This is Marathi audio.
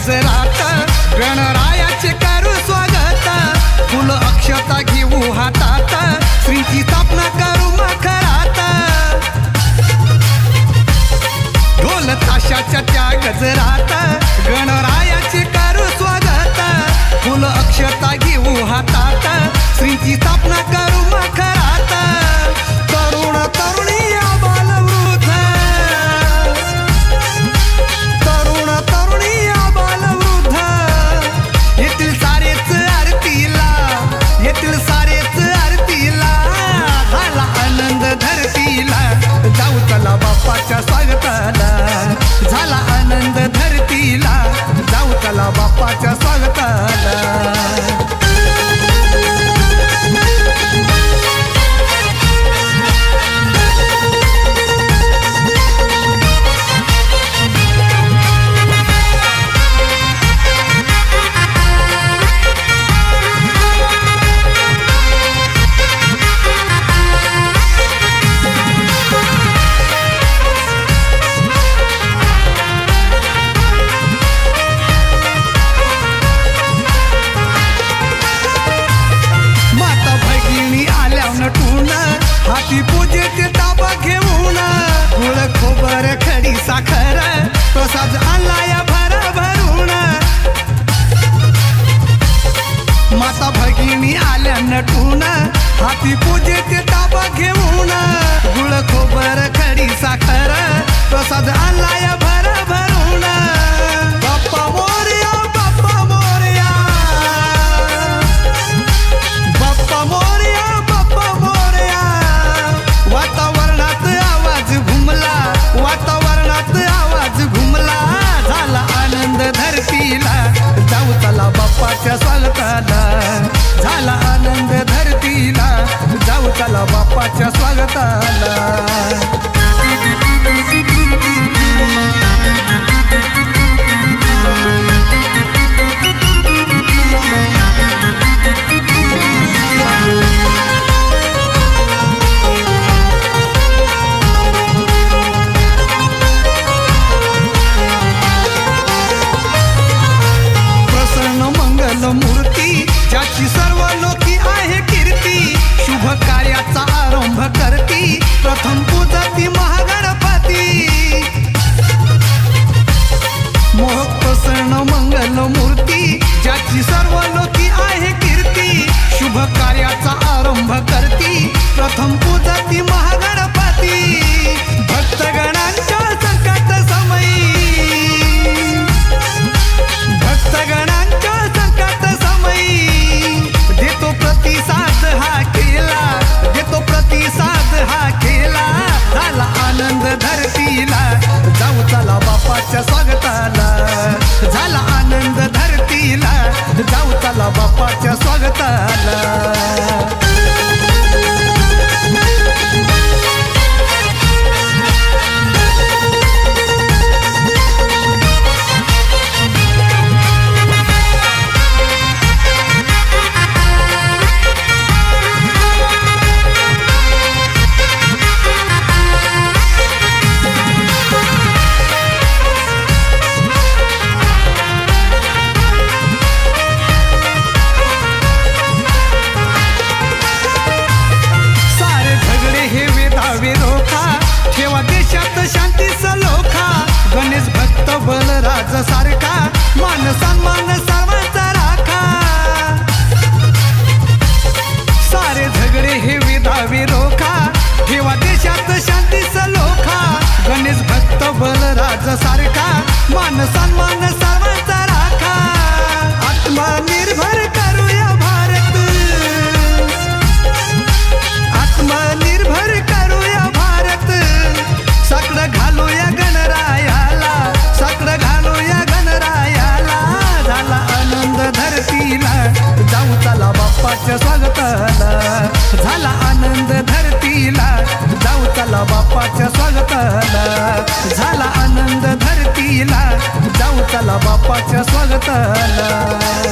गजरात गणरायाचे करू स्वागत फुल अक्षता घेऊ हातात श्रींची स्थापना करू मखरात ढोल ताशाच्या त्या गजरात गणरायाचे करू स्वागत फुल अक्षता घेऊ हातात श्रींची स्थापना करू मखरात तरुण तरुणी बालवृद्ध तरुण तरुणी बालवृद्ध येथील सारेच आरतीला येथील सारेच आरतीला झाला आनंद धरतीला जाऊ चला बाप्पाच्या स्वागताला झाला आनंद धरतीला जाऊ चला बाप्पाच्या स्वागताला हाती पूजेचे ताबा घेऊन गुळ खोबर खडी साखर प्रसाद आणलाय भरभरून माता भगिनी आल्या नटून हाती पूजेचे ताबा घेऊन गुळ खोबर खडी साखर प्रसाद आणलाय भरभरून बाप्पा मोरया बाप्पा मोरया बाप्पा मोरया बाप्पा मोरया वातावरणात आवाज घुमला वातावरणात आवाज घुमला झाला आनंद धरतीला जाऊ चला बाप्पाच्या स्वागताला झाला आनंद धरतीला जाऊ चला बाप्पाच्या स्वागताला मूर्ती ज्याची सर्व लोकी आहे कीर्ती शुभ कार्याचा आरंभ करती प्रथम पूजती महागणपती मोहक प्रसन्न मंगल मूर्ती ज्याची सर्व लोकी आहे कीर्ती शुभ कार्याचा आरंभ करती प्रथम पूजती महागणपती भक्तगणांच्या संकट समयी भक्तगणांच्या देतो प्रतिसाद हा केला झाला आनंद धरतीला जाऊ चला बाप्पाच्या स्वागताला झाला आनंद धरतीला जाऊ चला बाप्पाच्या स्वागताला शांती सलोखा गणेश भक्त बलराज सारखा मान सन्मान सर्वांचा राखा सारे झगडे हे वेधावे रोखा ठेवा देशात शांती सलोखा गणेश भक्त बलराज सारखा मान सन्मान सर्वांचा राखा आत्मनिर्भर करूया भारत आत्मनिर्भर करूया भारत साकडं घालूया गणरायाला साकडं घालूया गणरायाला झाला आनंद धरतीला जाऊ चला बाप्पाच्या स्वागताला झाला आनंद धरतीला जाऊ चला बाप्पाच्या स्वागताला झाला आनंद धरतीला जाऊ चला बाप्पाच्या स्वागताला